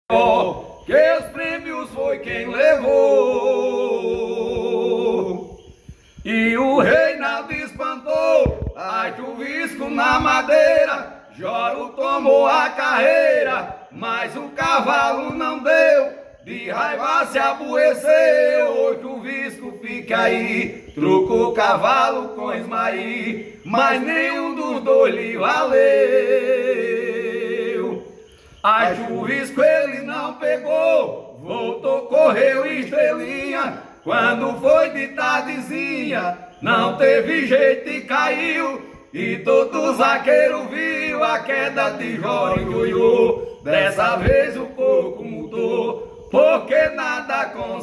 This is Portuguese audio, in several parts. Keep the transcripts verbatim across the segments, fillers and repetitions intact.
que os prêmios foi quem levou. E o Reinaldo espantou, ai chuvisco na madeira, Joro tomou a carreira, mas o cavalo não deu, de raiva se aborreceu. O chuvisco fica aí, trocou cavalo com Ismaí, mas nenhum dos dois lhe valeu. A chuvisco ele não pegou, voltou, correu estrelinha, quando foi de tardezinha, não teve jeito e caiu, e todo zagueiro viu a queda de Joro e Ioiô. Dessa vez o coco mudou, porque nada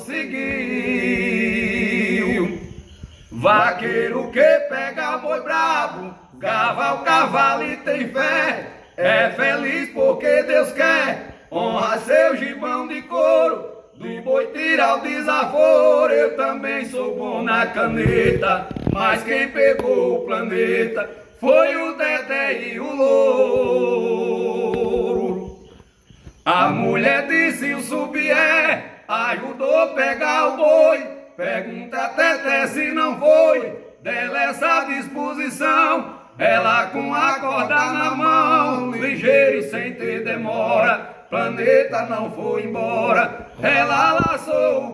conseguiu. Vaqueiro que pega boi brabo, gava o cavalo e tem fé, é feliz porque Deus quer, honra seu gibão de couro, do boi tira o desaforo. Eu também sou bom na caneta, mas quem pegou o planeta foi o Dedé e o Louro. A mulher disse o Subié, ajudou a pegar o boi, pergunta a Teté se não foi dela essa disposição. Ela com a corda na mão, ligeiro e sem ter demora, planeta não foi embora, ela laçou o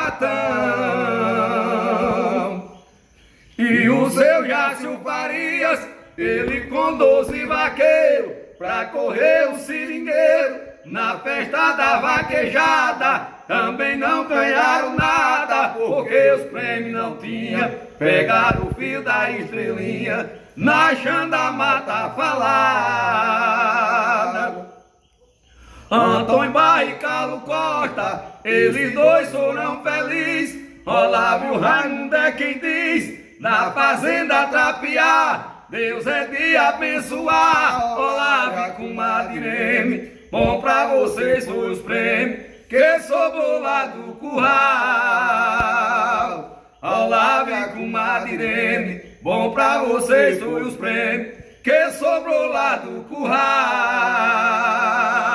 barbatão. E o seu Jácio Farias, ele com doze vaqueiros, pra correr o seringueiro, na festa da vaquejada, também não ganharam nada, porque os prêmios não tinha, pegaram o fio da estrelinha, na chanda mata falada. Antônio Barra e Carlos Costa, eles dois foram felizes, Olávio Raimundo é quem diz, na fazenda trapear, Deus é de abençoar. Olávio com Madirene, bom pra vocês foi os prêmios, que sobrou lá do curral. Olávio com Madirene, bom pra vocês foi os prêmios, que sobrou lá do curral.